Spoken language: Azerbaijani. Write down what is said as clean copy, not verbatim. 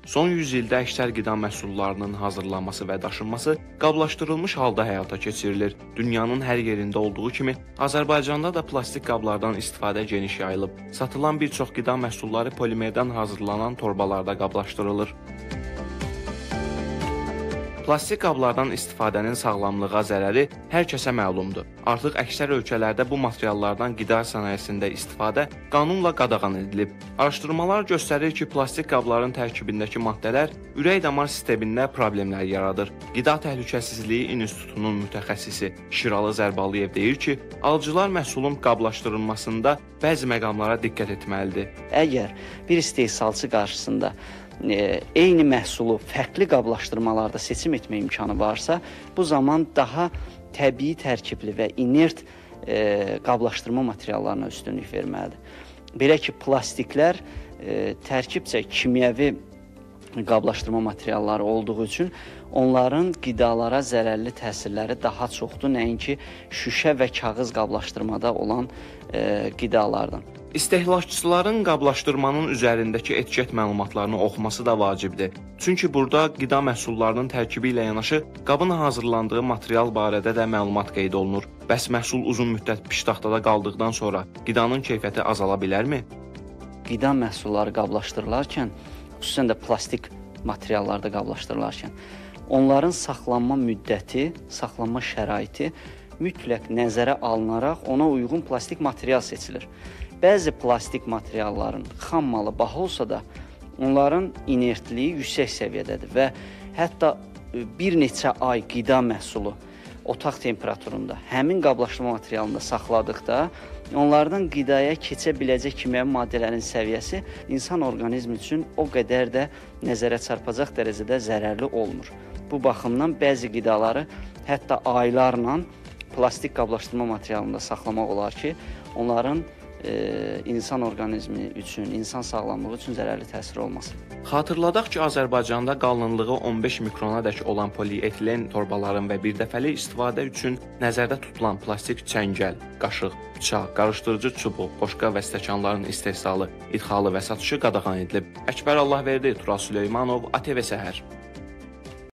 Son 100 ildə əksər qida məhsullarının hazırlanması və daşınması qablaşdırılmış halda həyata keçirilir. Dünyanın hər yerində olduğu kimi Azərbaycanda da plastik qablardan istifadə geniş yayılıb. Satılan bir çox qida məhsulları polimerdən hazırlanan torbalarda qablaşdırılır. Plastik qablardan istifadənin sağlamlığa zərəri hər kəsə məlumdur. Artıq əksər ölkələrdə bu materiallardan qida sənayesində istifadə qanunla qadağan edilib. Araşdırmalar göstərir ki, plastik qabların tərkibindəki maddələr ürək-damar sistemində problemlər yaradır. Qida Təhlükəsizliyi İnstitutunun mütəxəssisi Şiralı Zərbalıyev deyir ki, alıcılar məhsulun qablaşdırılmasında bəzi məqamlara diqqət etməlidir. Əgər bir istehsalçı qarşısında eyni məhsulu fərqli qablaşdırmalarda seçim etmə imkanı varsa, bu zaman daha təbii tərkibli və inert qablaşdırma materiallarına üstünlük verməlidir. Belə ki, plastiklər tərkibcə kimyəvi qablaşdırma materialları olduğu üçün onların qidalara zərərli təsirləri daha çoxdur, nəinki şüşə və kağız qablaşdırmada olan qidalardan. İstehlakçıların qablaşdırmanın üzərindəki etiket məlumatlarını oxuması da vacibdir. Çünki burada qida məhsullarının tərkibi ilə yanaşı qabın hazırlandığı material barədə də məlumat qeyd olunur. Bəs məhsul uzun müddət piştaxtada qaldıqdan sonra qidanın keyfiyyəti azala bilərmi? Qida məhsulları qablaşdırılarkən, xüsusən də plastik materiallarda qablaşdırılarkən, onların saxlanma müddəti, saxlanma şəraiti mütləq nəzərə alınaraq ona uyğun plastik material seçilir. Bəzi plastik materialların xam malı baha olsa da, onların inertliyi yüksək səviyyədədir və hətta bir neçə ay qida məhsulu otaq temperaturunda həmin qablaşdırma materialında saxladıqda, onlardan qidaya keçə biləcək kimyəvi maddələrin səviyyəsi insan orqanizmi üçün o qədər də nəzərə çarpacaq dərəcədə zərərli olmur. Bu baxımdan bəzi qidaları hətta aylarla plastik qablaşdırma materialında saxlamaq olar ki, onların insan orqanizmi üçün, insan sağlamlığı üçün zərərli təsir olmasın. Xatırladaq ki, Azərbaycanda qalınlığı 15 mikronadək olan polietilen torbaların və birdəfəlik istifadə üçün nəzərdə tutulan plastik çəngəl, qaşıq, bıçaq, qarışdırıcı çubuq, boşqa və stəkanların istehsalı, idxalı və satışı qadağan edilib. Əkbər Allahverdi, Tural Süleymanov, ATV Səhər.